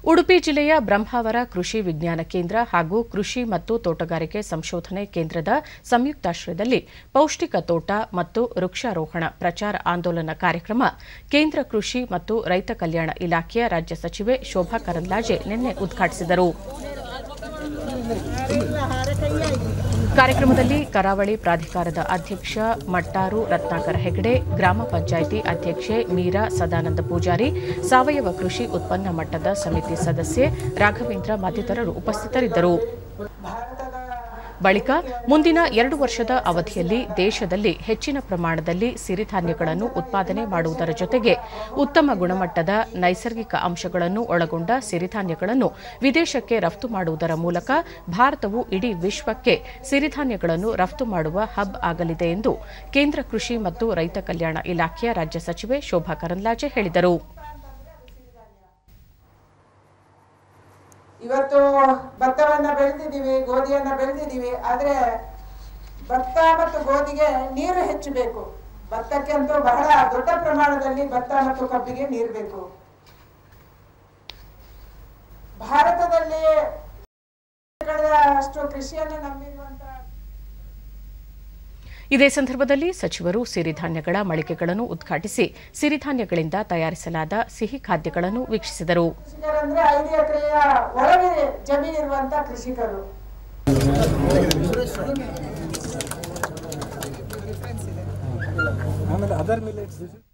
ಉಡುಪಿ ಜಿಲ್ಲೆಯ ಬ್ರಹ್ಮಾವರ ಕೃಷಿ ವಿಜ್ಞಾನ ಕೇಂದ್ರ ಹಾಗೂ ಕೃಷಿ ಮತ್ತು ತೋಟಗಾರಿಕೆ ಸಂಶೋಧನೆ ಕೇಂದ್ರದ ಸಂಯುಕ್ತಾಶ್ರಯದಲ್ಲಿ ಪೌಷ್ಟಿಕ ತೋಟ ಮತ್ತು ವೃಕ್ಷಾರೋಹಣ ಪ್ರಚಾರ ಆಂದೋಲನ ಕಾರ್ಯಕ್ರಮ ಕೇಂದ್ರ ಕೃಷಿ ಮತ್ತು ರೈತ ಕಲ್ಯಾಣ ಇಲಾಖೆಯ ರಾಜ್ಯ ಸಚಿವೆ ಶೋಭಾ ಕರಂದ್ಲಾಜೆ ನಿನ್ನೆ ಉದ್ಘಾಟಿಸಿದರು. ಕಾರ್ಯಕ್ರಮದಲ್ಲಿ ಕರಾವಳಿ ಪ್ರಾಧಿಕಾರದ ಅಧ್ಯಕ್ಷ ಮಟ್ಟಾರು ರತ್ನಾಕರ ಹೆಗಡೆ, ಗ್ರಾಮ ಪಂಚಾಯಿತಿ ಅಧ್ಯಕ್ಷೆ ಮೀರಾ ಸದಾನಂದ ಪೂಜಾರಿ, ಸಾವಯವ ಕೃಷಿ ಉತ್ಪನ್ನ ಮಟ್ಟದ ಸಮಿತಿ ಸದಸ್ಯೆ ರಾಘವೇಂದ್ರ ಮತ್ತಿತರರು ಉಪಸ್ಥಿತರಿದ್ದರು. ಬಳಿಕ ಮುಂದಿನ 2 ವರ್ಷದ ಅವಧಿಯಲ್ಲಿ ದೇಶದಲ್ಲಿ ಹೆಚ್ಚಿನ ಪ್ರಮಾಣದಲ್ಲಿ ಸಿರಿಧಾನ್ಯಗಳನ್ನು ಉತ್ಪಾದನೆ ಮಾಡುವುದರ ಜೊತೆಗೆ ಉತ್ತಮ ಗುಣಮಟ್ಟದ ನೈಸರ್ಗಿಕ ಅಂಶಗಳನ್ನು ಒಳಗೊಂಡ ಸಿರಿಧಾನ್ಯಗಳನ್ನು ವಿದೇಶಕ್ಕೆ ರಫ್ತು ಮಾಡುವುದರ ಮೂಲಕ ಭಾರತವು ಇಡೀ ವಿಶ್ವಕ್ಕೆ ಸಿರಿಧಾನ್ಯಗಳನ್ನು ರಫ್ತು ಮಾಡುವ ಹಬ್ ಆಗಲಿದೆ ಎಂದು ಕೇಂದ್ರ ಕೃಷಿ ಮತ್ತು ರೈತ ಕಲ್ಯಾಣ ಇಲಾಖೆಯ ರಾಜ್ಯ ಸಚಿವೆ ಶೋಭಾ ಕರಂದ್ಲಾಜೆ ಹೇಳಿದರು. ಇವತ್ತು ಭತ್ತವನ್ನ ಬೆಳೆದಿದ್ದೀವಿ, ಗೋಧಿಯನ್ನ ಬೆಳೆದಿದ್ದೀವಿ. ಆದ್ರೆ ಭತ್ತ ಮತ್ತು ಗೋಧಿಗೆ ನೀರು ಹೆಚ್ಚು ಬೇಕು. ಭತ್ತಕ್ಕೆ ಅಂತೂ ಬಹಳ ದೊಡ್ಡ ಪ್ರಮಾಣದಲ್ಲಿ ಭತ್ತ ಮತ್ತು ಕಬ್ಬಿಗೆ ನೀರು ಬೇಕು. ಭಾರತದಲ್ಲಿ ಅಷ್ಟು ಕೃಷಿಯನ್ನು ನಂಬಿರುವಂತ. ಇದೇ ಸಂದರ್ಭದಲ್ಲಿ ಸಚಿವರು ಸಿರಿಧಾನ್ಯಗಳ ಮಳಿಗೆಗಳನ್ನು ಉದ್ಘಾಟಿಸಿ ಸಿರಿಧಾನ್ಯಗಳಿಂದ ತಯಾರಿಸಲಾದ ಸಿಹಿ ಖಾದ್ಯಗಳನ್ನು ವೀಕ್ಷಿಸಿದರು. ಕೃಷಿಕರಂದ್ರೆ 5 ಎಕರೆಯ ಒಳಗೆ ಜಮೀನಿರುವಂತ ಕೃಷಿಕರು. ಆಮೇಲೆ ಅದರ್ ಮಿಲೆಟ್ಸ್